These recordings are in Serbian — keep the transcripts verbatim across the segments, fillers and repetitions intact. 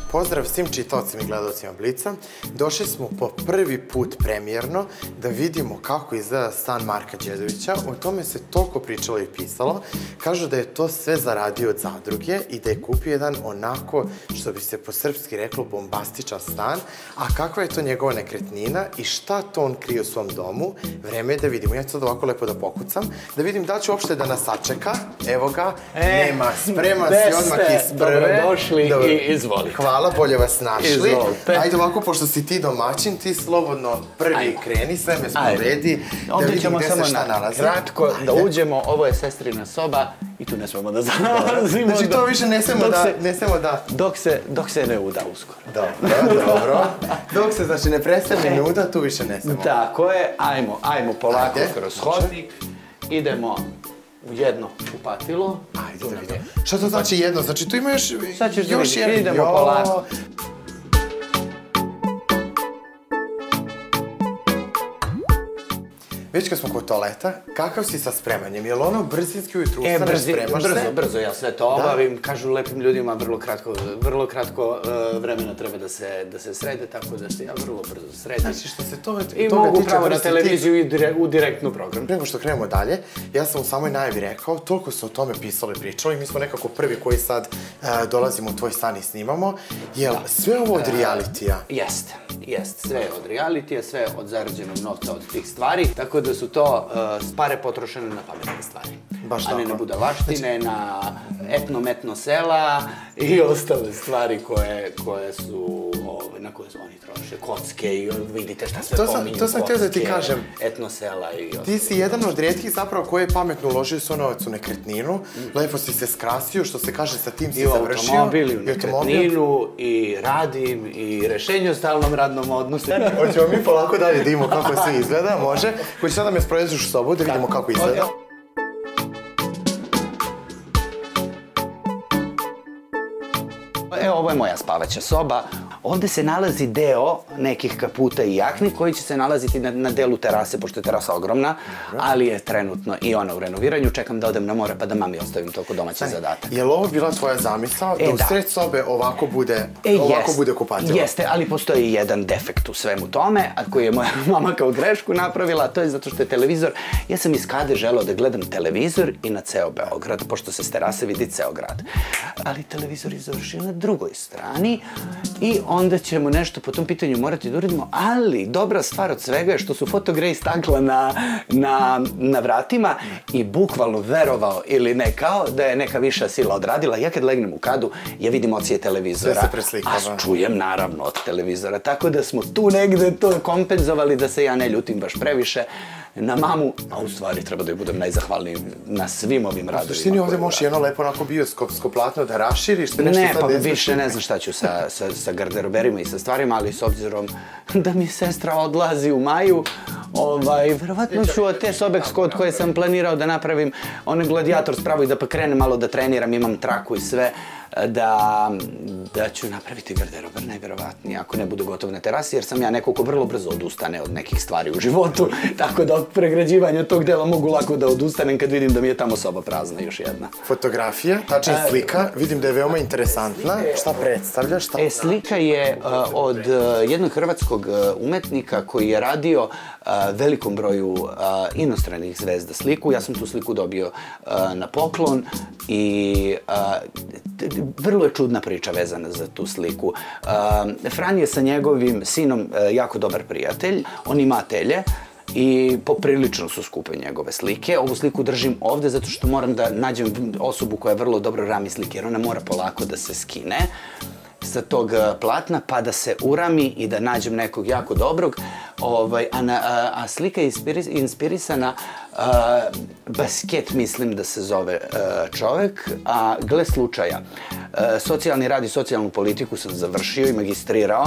Pozdrav svim čitaocima i gledalcima Blica. Došli smo po prvi put premijerno da vidimo kako izgleda stan Marka Đedovića. O tome se toliko pričalo i pisalo. Kažu da je to sve zaradio od zadruge i da je kupio jedan onako, što bi se po srpski reklo, bombastičan stan. A kakva je to njegova nekretnina i šta to on krije u svom domu? Vreme je da vidimo. Ja ću sad ovako lepo da pokucam, da vidim da li će uopšte da nas sačeka. Evo ga, nema, spreman si odmah iz prve. Dobrodošli i izvolite. Hvala, bolje vas našli. Izvolite. Ajde ovako, pošto si ti domaćin, ti slobodno prvi kreni, sve me spovedi, da vidim gde se šta nalazi. Kratko, da uđemo, ovo je sestrina soba i tu ne smemo da zalazimo. Znači to više ne smemo da... Dok se ne uda uskoro. Dobro, dobro. Dok se, znači, ne prestane ne uda, tu više ne smemo. Tako je, ajmo, ajmo polako kroz hodnik, idemo u jedno kupatilo. Ajde da vidimo. Šta to znači jedno? Znači tu ima još... Sad ćeš da vidim, idemo polako. Već kad smo kod toaleta, kakav si sa spremanjem? Je li ono brzinski ujutru ustaneš, spremaš se? Brzo, brzo, ja sve to obavim. Kažu lepim ljudima, vrlo kratko vremena treba da se srede, tako da se ja vrlo brzo sredim. Znači što se toga tiče... I mogu pravo na televiziju i u direktnu program. Nego što krenemo dalje, ja sam u samoj najavi rekao, toliko se o tome pisalo i pričalo i mi smo nekako prvi koji sad dolazimo u tvoj stan i snimamo. Jel sve ovo od realitija? Jeste, jeste. Sve od realitija, sve od zarađenog novca od tih stvari, tako da su to pare potrošene na pametne stvari. A ne na budalaštine, na etno-metno sela i ostale stvari koje su, na koje su oni troše. Kocke i vidite šta sve pominju. To sam htio da ti kažem. Etno-sela i ostale. Ti si jedan od rijetkih zapravo koji je pametno uložio svoj novac u nekretninu. Lepo si se skrasio, što se kaže, sa tim si završio. I u automobil, i u nekretninu, i radim, i rešenje o stalnom radnom odnosu. Hoćemo mi polako dalje da vidimo kako sve izgleda, može? Koji će sad da me sproveziš u sobu, da vidimo kako izgleda. Evo, ovo je moja spavaća soba. Ovde se nalazi deo nekih kaputa i jakni koji će se nalaziti na delu terase, pošto je terasa ogromna, ali je trenutno i ona u renoviranju. Čekam da odem na more pa da mami ostavim toliko domaći zadatak. Je li ovo bila tvoja zamisao da u sred sobe ovako bude kupatilo? Jeste, ali postoji jedan defekt u svemu tome, a koji je moja mama kao grešku napravila, a to je zato što je televizor. Ja sam iz Kade želeo da gledam televizor i na ceo Beograd, pošto se s terase vidi ceo grad. Ali televizor je završio na drugoj strani i onda ćemo nešto po tom pitanju morati da uradimo, ali dobra stvar od svega je što su fotogrej stakla na vratima i bukvalno verovao ili ne, kao da je neka viša sila odradila. Ja kad legnem u Kadu, ja vidim ocije televizora, a čujem naravno od televizora, tako da smo tu negde to kompenzovali da se ja ne ljutim baš previše na mamu, a u stvari treba da joj budem najzahvalniji na svim ovim radovima. U suštini ovde možeš jedno lepo onako bioskopsko platno da raširiš? Ne, pa više ne znam šta ću sa garderoberima i sa stvarima, ali s obzirom da mi sestra odlazi u maju, verovatno ću od te sobe od koje sam planirao da napravim onaj gladijator spravu i da pa krenem malo da treniram, imam traku i sve, da ću napraviti garderober, najverovatnije, ako ne bude gotov na terasi, jer sam ja neko ko vrlo brzo odustane od nekih stvari u životu, tako da od pregrađivanja tog dela mogu lako da odustanem kad vidim da mi je tamo soba prazna još jedna. Fotografija, tačnije slika, vidim da je veoma interesantna. Šta predstavlja? E, slika je od jednog hrvatskog umetnika koji je radio velikom broju inostranih zvezda sliku. Ja sam tu sliku dobio na poklon i vrlo je čudna priča vezana za tu sliku. Fran je sa njegovim sinom jako dobar prijatelj, on ima atelje i poprilično su skupe njegove slike. Ovu sliku držim ovde zato što moram da nađem osobu koja vrlo dobro rami slike, jer ona mora polako da se skine sa tog platna, pa da se urami i da nađem nekog jako dobrog. A slika je inspirisana, Basket mislim da se zove čovek, a gle slučaja. Socijalni rad i socijalnu politiku sam završio i magistrirao,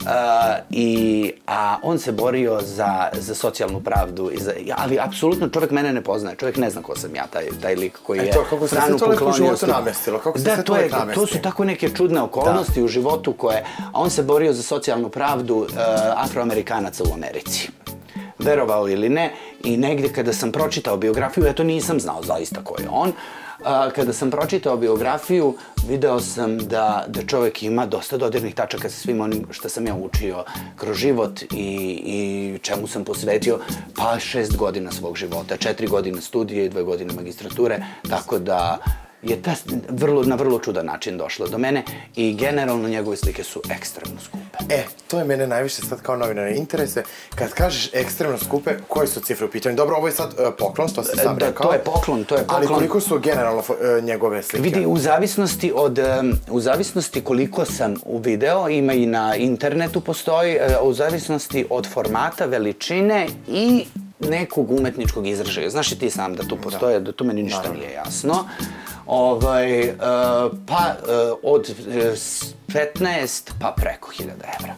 a on se borio za socijalnu pravdu, ali apsolutno čovek mene ne poznaje, čovek ne zna ko sam ja, taj lik koji je Franu poklonio. Da, to su tako neke čudne okolnosti u životu koje, a on se borio za socijalnu pravdu afroamerikanaca u Americi. Verovao ili ne, i negde kada sam pročitao biografiju, eto nisam znao zaista ko je on, kada sam pročitao biografiju, video sam da čovjek ima dosta dodirnih tačaka sa svim onim što sam ja učio kroz život i čemu sam posvetio pa šest godina svog života, četiri godine studije i dve godine magistrature, tako da je na vrlo čudan način došla do mene i generalno njegove slike su ekstremno skupe. E, to je mene najviše sad kao novinara interese. Kad kažeš ekstremno skupe, koje su cifre u pitanju? Dobro, ovo je sad poklon, to si sam rekao. To je poklon, to je poklon. Ali koliko su generalno njegove slike? Vidi, u zavisnosti od, u zavisnosti koliko sam u video, ima i na internetu postoji, u zavisnosti od formata, veličine i nekog umetničkog izražaja. Znaš i ti sam da tu postoje, da tu meni ništa nije jasno. Pa od petnaest pa preko hiljada evra.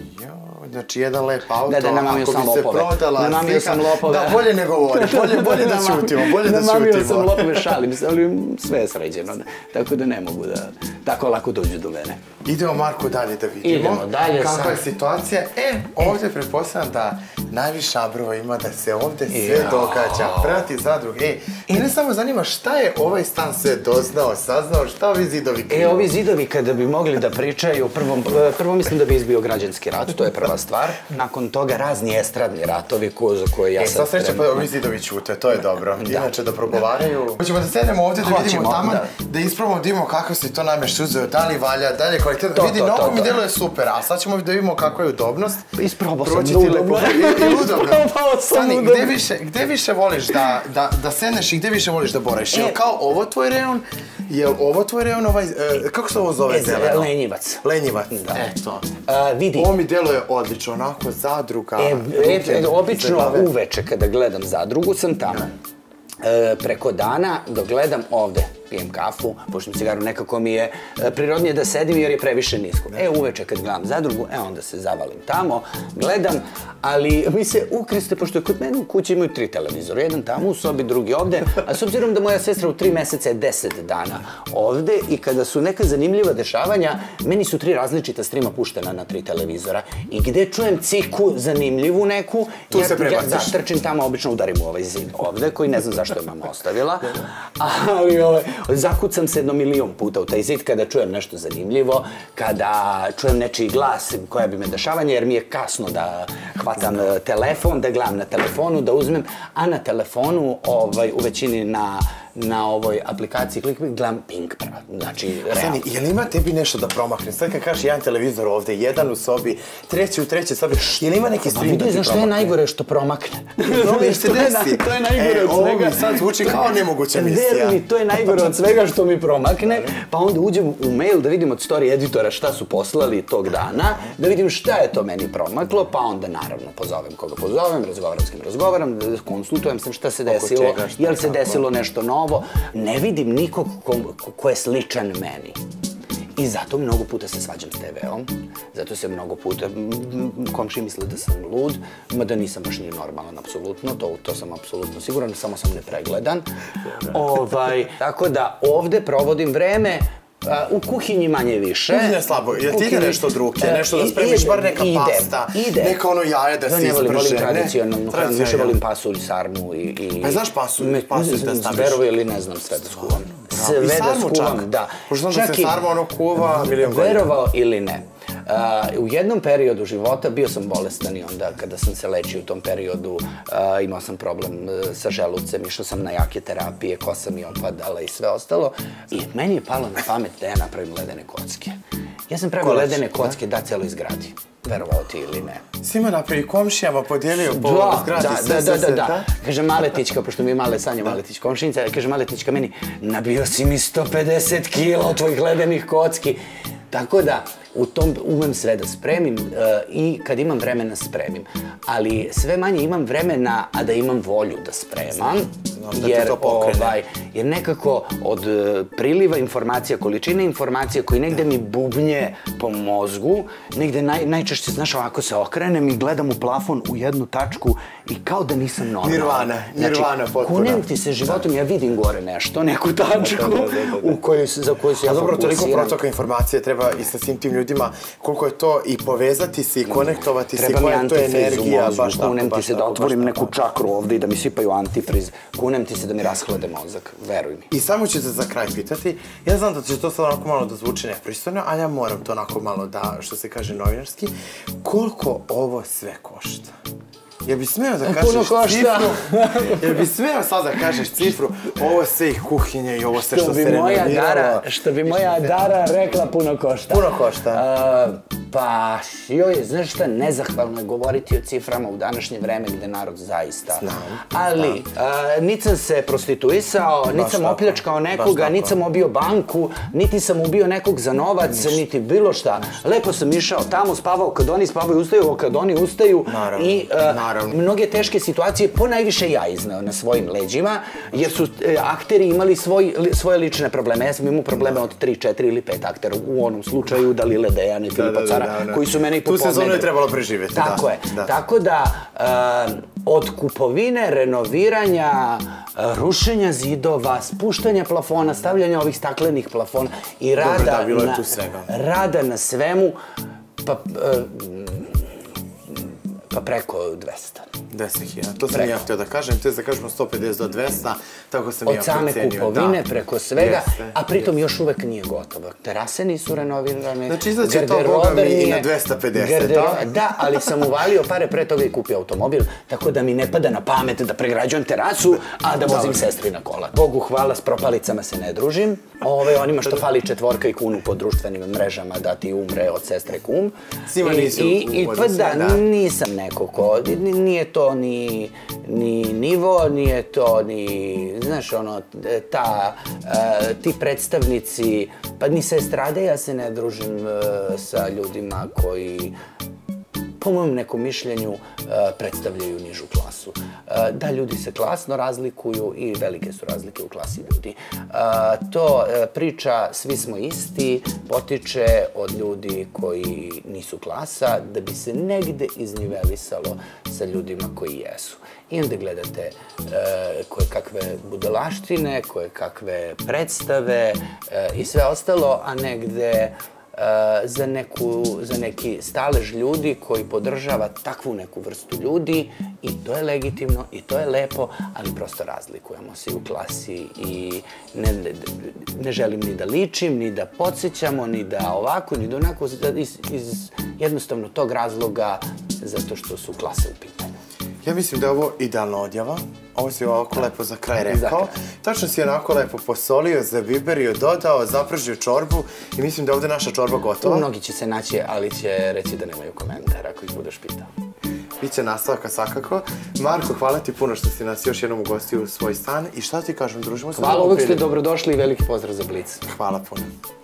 Znači, jedan lep auto, da, da, namamio ako sam bi se lopove. prodala Namamio slika, sam lopove. da, bolje ne govori, bolje, bolje da šutimo, bolje da šutimo. Namamio sam lopove, šalim se, ali sve je sređeno, tako da ne mogu da tako lako dođu do mene. Idemo, Marko, dalje da vidimo. Idemo dalje. Kakva je situacija? E, ovdje pretpostavljam da najviše abrova ima da se ovdje sve događa, prati zadrug. E, mene samo zanima šta je ovaj stan sve doznao, saznao, šta ovi zidovi kriju? E, ovi zidovi kada bi mogli da pričaju, prvo mislim da bi izbio građanski rat, to je prva stvar. Nakon toga razni estradni ratovi za koje ja sad... E, sad sreće pa ovi zidovi ćute, to je dobro. Inače da progovaraju. Hoćemo da sednemo ovdje da vidimo tamo, da ispravimo da vidimo kako si to namješ uzeo, da li valja, da li je kvalitetno. Vidi, mnogo mi djeluje super, a sad ćemo da vidimo kako je udobnost. Isprobao sam da udobno. I udobno. Stani, gde više voliš da sedneš i gde više voliš da boraviš? Je li kao ovo tvoj reon? Je li ovo tvoj reon, ovaj, kako se ovo zove zeleno? Lenjivac. Lenjivac, eto. Vidi. Ovo mi djeluje odlično, onako zadruga. Obično uveče kada gledam zadrugu sam tamo. Preko dana dok gledam ovde, pijem kafu, pušim cigaru, nekako mi je prirodnije da sedim jer je previše nisko. E, uveče kad gledam zadrugu, e, onda se zavalim tamo, gledam, ali mi se ukriste, pošto je kod mene u kući imaju tri televizora, jedan tamo u sobi, drugi ovde, a s obzirom da moja sestra u tri meseca je deset dana ovde i kada su neka zanimljiva dešavanja, meni su tri različita strima puštena na tri televizora i gde čujem ciku zanimljivu neku, ja zatrčim tamo, obično udarim u ovaj zid ovde, koji ne znam zašto je mama ostavila, ali zakucam se jedno milion puta u taj zid kada čujem nešto zanimljivo, kada čujem nečiji glas koja bi me dešavanja, jer mi je kasno da hvatam telefon, da gledam na telefonu, da uzmem, a na telefonu u većini na na ovoj aplikaciji klikam, gledam Pink prava, znači realno. Stani, je li ima tebi nešto da promakne? Sad kad kažeš jedan televizor ovde, jedan u sobi, treći u trećoj sobi, je li ima neki stream da ti promakne? Znaš što je najgore što promakne? To je najgore od svega. Ovo mi sad zvuči kao nemoguća misija. Veruj mi, to je najgore od svega što mi promakne, pa onda uđem u mail da vidim od story editora šta su poslali tog dana, da vidim šta je to meni promaklo, pa onda naravno pozovem koga pozovem, razgovaram s kim razgovaram, konsultujem sam šta se desilo, je li se desilo nešto novo. Ne vidim nikog ko je sličan meni. I zato mnogo puta se svađam s te veom. Zato se mnogo puta komši misle da sam lud, mada nisam baš ni normalan, apsolutno. To sam apsolutno siguran, samo sam nepregledan. Tako da ovde provodim vreme u kuhinji manje više. Kuhinja je slabo. Jel ti ide nešto od ruke? Nešto da spremiš, bar neka pasta? Neka ono jaje da se isprže? Ne volim tradicionalno hranu, više volim pasulj, sarmu i... Pa znaš pasulj? Pasulj da staviš? Verovo ili ne znam, sve da skuvam. Sve da skuvam, da. Pošto znam da se sarma ono kuva milijon godina. Verovao ili ne. U jednom periodu života bio sam bolestan i onda kada sam se lečio u tom periodu imao sam problem sa želucem, išao sam na jake terapije, kosa mi opadala i sve ostalo i meni je palo na pamet da ja napravim ledene kocke. Ja sam pravio ledene kocke, da, celoj zgradi. Verovao ti ili ne. Svima napravi komšijama podijelio po zgradi. Da, da, da, da. Kaže Maletićka, pošto mi je Male Sanja Maletić komšinica, kaže Maletićka meni, nabio si mi sto pedeset kila od tvojih ledenih kocki. Tako da, u tom umem sve da spremim i kad imam vremena spremim. Ali sve manje imam vremena, a da imam volju da spremam. Jer nekako od priliva informacija, količine informacija koji negde mi bubnje po mozgu, negde najčešće, znaš, ovako se okrenem i gledam u plafon u jednu tačku i kao da nisam normalan. Nirvana, nirvana potpuno. Kunem ti se životom, ja vidim gore nešto, neku tačku za koju se ja fokusiram. A dobro, toliko protoka informacije treba i sa svim tim ljudima koliko je to i povezati se i konektovati se, treba mi koja je to antifriz u energija, mozgu, baš tako, kunem ti baš se da tako, otvorim baš neku tako. čakru ovde i da mi sipaju antifriz, kunem ti se da mi rashlade mozak, veruj mi. I samo ću te za kraj pitati, ja znam da će to sad onako malo da zvuči nepristojno, ali ja moram to onako malo da, što se kaže novinarski, koliko ovo sve košta? Jel bi smeo da kažeš Puno košta. cifru? Jel bi smeo sad da kažeš cifru? Ovo sve ih kuhinje i ovo sve što, Što se bi moja renoviralo. Dara, što bi moja Dara rekla, puno košta. Puno košta. Uh, pa, joj, znaš šta, nezahvalno je govoriti o ciframa u današnje vreme gde narod zaista. Znam, Ali, uh, niti sam se prostituisao, niti sam tako, opljačkao baš nekoga, tako. niti sam ubio banku, niti sam ubio nekog za novac, niti bilo šta. Lepo sam išao tamo, spavao kad oni spavaju, ustaju kad oni ustaju. Naravno, I uh, naravno. mnoge teške situacije ponajviše ja izneo na svojim leđima, jer su e, akteri imali svoj, li, svoje lične probleme. Ja sam imao probleme od tri, četiri ili pet aktera u onom slučaju Dalile Dejane, Filipa Cara, koji su mene i popomene. Tu sezonu je trebalo preživjeti, da. Tako je. Tako da, uh, od kupovine, renoviranja, uh, rušenja zidova, spuštanja plafona, stavljanja ovih staklenih plafona i rada, Dobro, da, bilo je na, tu svega. rada na svemu, pa, uh, pa preko dvesta. deset hiljada. To sam ja htio da kažem, te da kažemo sto pedeset do dvesta, tako sam ja Od procenio. same kupovine, da. preko svega, Jeste, a pritom jeste. još uvek nije gotovo. Terase nisu renovirane. Znači, izaće to, Boga mi, i na dvesta pedeset, da? Da, ali sam uvalio pare pre toga i kupio automobil, tako da mi ne pada na pamet da pregrađujem terasu, a da vozim sestri na kola. Bogu hvala, s propalicama se ne družim. Ove, onima što fali četvorka i kunu po društvenim mrežama da ti umre od sestre kum. S njima nisi I, i, u pa odnosu, da, da. nisam neko ko, ni- nije to ni, ni nivo, nije to ni, znaš, ono, ta, e, ti predstavnici, pa ni sa estrade ja se ne družim e, sa ljudima koji, po mojem nekom mišljenju, predstavljaju nižu klasu. Da, ljudi se klasno razlikuju i velike su razlike u klasi ljudi. To priča svi smo isti, potiče od ljudi koji nisu klasa, da bi se negde iznivelisalo sa ljudima koji jesu. I onda gledate koje kakve budalaštine, koje kakve predstave i sve ostalo, a negde za, neku, za neki stalež ljudi koji podržava takvu neku vrstu ljudi i to je legitimno i to je lepo, ali prosto razlikujemo se i u klasi i ne, ne, ne želim ni da ličim, ni da podsjećamo, ni da ovako, ni da onako, iz, iz jednostavno tog razloga zato što su klase u pitanju. Ja mislim da je ovo idealna odjava. Ovo si ovako lepo za kraj rekao. Tačno si onako lepo posolio, zabiberio, dodao, zapržio čorbu i mislim da je ovde naša čorba gotova. Mnogi će se naći, ali će reći da nemaju komentara ako ih budeš pitao. Biće nastavaka svakako. Marko, hvala ti puno što si nas još jednom ugostio u svoj stan i šta ti kažem, družimo se. Hvala, uvek ste dobrodošli i veliki pozdrav za Blic. Hvala puno.